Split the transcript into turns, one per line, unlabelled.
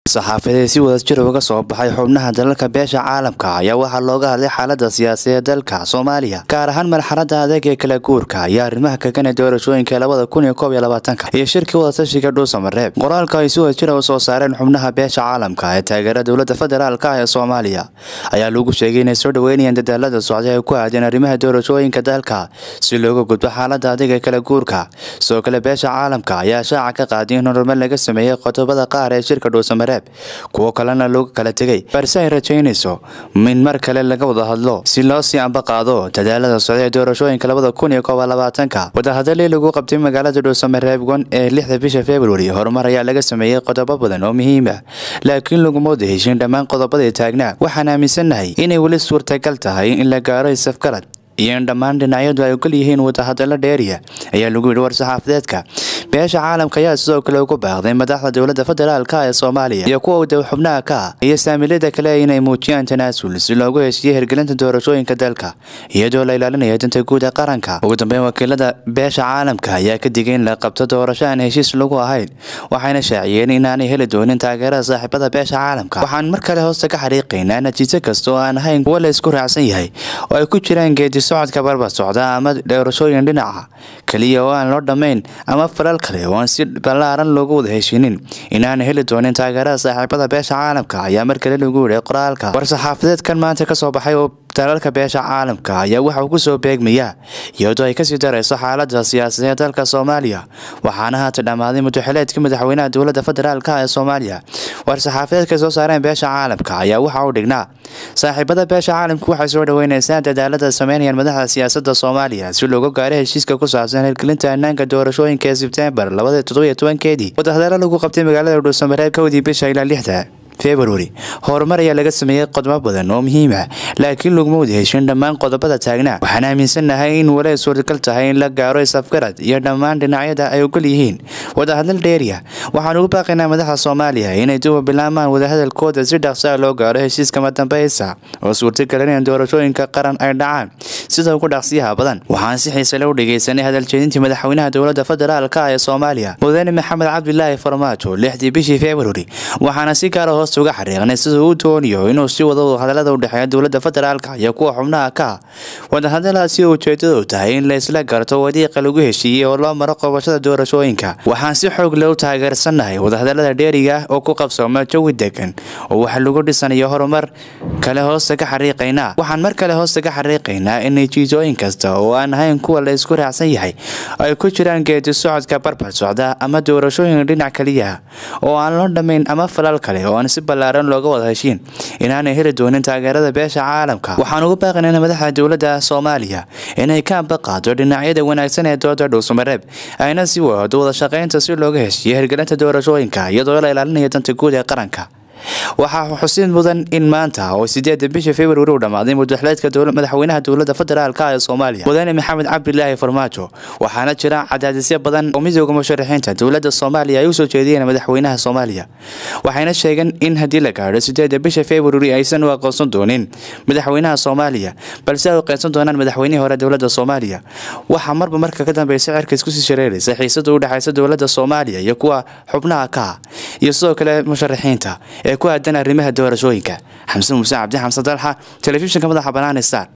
saxaafadda si wada jir uga soo baxay xubnaha dalalka beesha caalamka ayaa waxaa looga hadlay xaaladda siyaasadeed dalka Soomaaliya gaar ahaan marxaladda adag ee kala guurka iyo arrimaha ka kanay doorashooyinka 2021 iyo shirkii wada tashiga Dhuusamareeb. Qoraalka ay si wada jir u soo saareen xubnaha beesha caalamka ee taageera dowladda federaalka ee Soomaaliya ayaa lagu sheegay inay soo dhaweynayaan dadaalada socda ee ku aadan arrimaha doorashooyinka dalka si looga gudbo xaaladda adag ee kala guurka. Soo kale beesha caalamka ayaa shaaca ka qaaday in horumar laga sameeyay qodobada qaar ee shirka Dhuusamareeb kuwa kalena looga kala tagay balse ay rajaynayso in mar kale laga wada hadlo si loo sii ambaqaado dadaalada socda ee doorashooyinka 2021. Wadahadalkii lagu qabtay magaalada Dhuusamareeb ee 6 bisha February horumar ayaa laga sameeyay qodobo badan oo muhiim ah, laakiin laguma wada heshiin dhammaan qodobada taagnaa. Waxaan aaminsanahay inay wali suurtagal tahay in la gaaro isafgarad iyo in dhammaan dhinacyadu ay ogol yihiin wadahadalo dheeriya ayaa lagu yidhi war-saxaafadeedka. beesha caalamka ayaa sidoo kale ugu baaqday madaxda dowladda federaalka ee Soomaaliya iyo kuwa xubnaha ka iyo saamilada kale inay muujiyaan tanaasul si loogu heshiiyo hirgelinta doorashooyinka dalka iyadoo la ilaalinayo danta guud ee qaranka. Ugu dambeyn, wakiilada beesha caalamka ayaa ka digay in la qabto doorasho aan heshiis lagu ahayn, waxayna shaaciyeen in aanay heli doonin taageerada saaxiibada beesha caalamka. Waxaan mar kale hoosta ka xariiqaynaa natiijo kasta oo aan ahayn kuwa la isku raacsan yahay oo ay ku jiraan geedi socodka barbar socda ama doorashooyin dhinaca kaliya oo aan loo dhamayn ama falal kale oo aan si ballaaran loogu wada heshiinin inaan heli doonin taageerada saaxiibada beesha caalamka ayaa mar kale lagu yidhi qoraalka. war-saxaafadeedkan maanta ka soo baxay oo dalalka beesha caalamka ayaa waxa uu ku soo beegmayaa iyadoo ay kasii darayso xaaladda siyaasadeed dalka Soomaaliya, waxaana haatan dhamaaday muddaxileedkii madaxweynaha dowladda federaalka ee Soomaaliya. war-saxaafadeedka soo saareen beesha caalamka ayaa waxa uu dhignaa saaxiibada beesha caalamka waxay soo dhaweynaysaa dadaalada sameynayaan madaxda siyaasadda Soomaaliya si looga gaaro heshiiska ku saabsan hirgelinta hannaanka doorashooyinka ee Sebtembar 2017. wadahadalo lagu qabtay magaalada Dhuusamareeb 1 bisha ilaa 6 February horumar ayaa laga sameeyay qodobo badan oo muhiim ah, laakiin laguma wada heshiin dhammaan qodobada taagnaa. Waxaan aaminsanahay in wali suurtagal tahay in la gaaro isafgarad iyo dhammaan dhinacyada ay ogol yihiin wadahadal dheeriya. Waxaan ugu baaqaynaa madaxda Soomaaliya inay dib u bilaabaan wadahadalkooda si dhaqso ah loo gaaro heshiiska madambeysa oo suurtagal in doorashooyinka qaran ay dhacaan sida ugu dhaqsiyaha badan. Waxaan si xiiso leh u dhageysanay hadal jeedintii madaxweynaha dowladda federaalka ee Soomaaliya Mudane Maxamed Cabdullaahi Farmaajo 6 bishii February, waxaana si gaar ah uga xariiqnay sida uu doonayo inuu si wado hadalada u dhaxeeya dowladda federaalka iyo kuwa xubnaha ka wadahadaladaasi ujeedadu tahay in la isla garto wadiiqa lagu heshiiyay oo loo maro qabashada doorashooyinka. Waxaan si xoog leh u taageersanahay wadahadalada dheeriga oo ku qabsooma jawi degan oo wax lagu dhisanayo horumar kale hoosta ka xariiqaynaa. Waxaan mar kale hoosta ka xariiqaynaa in natiijooyin kasta oo aan ahayn kuwa la isku raacsan yahay ay ku jiraan geedi socodka barbar socda ama doorashooyin dhinac kaliya oo aan loo dhamayn ama falal kale oo aan si ballaaran looga wada heshiin inaanay heli doonin taageerada beesha caalamka. Waxaan ugu baaqaynaa madaxda dowladda Soomaaliya inay ka ambaqaado dhinacyada wanaagsan ee dooda Dhuusamareeb ayna si wada shaqaynta si looga heshiiyo hirgelinta doorashooyinka iyadoo la ilaalinayo danta guud ee qaranka. waxaa xusid mudan in maanta oo 8 bisha February uu dhamaaday muddaxileedka madaxweynaha dowladda federaalka ee Soomaaliya Mudane Maxamed Cabdullaahi Farmaajo, waxaana jira cadaadisyo badan oo midowga musharaxiinta dowladda Soomaaliya ay u soo jeediyeen madaxweynaha Soomaaliya. waxayna sheegeen in haddii la gaaro 8 bisha February aysan u aqoonsan doonin madaxweynaha Soomaaliya balse ay aqoonsan doonaan madaxweynihii hore dowladda Soomaaliya. waxa marka ka dambeysay cirka isku sii shareeraysa xiisada u dhaxaysa dowladda Soomaaliya iyo kuwa xubnaha ka iyo sidoo kale musharaxiinta ee ku aadan arrimaha doorashooyinka. Xamse Muuse Cabdi Xamse Dalxa, telefishinka madaxa bannaan Star.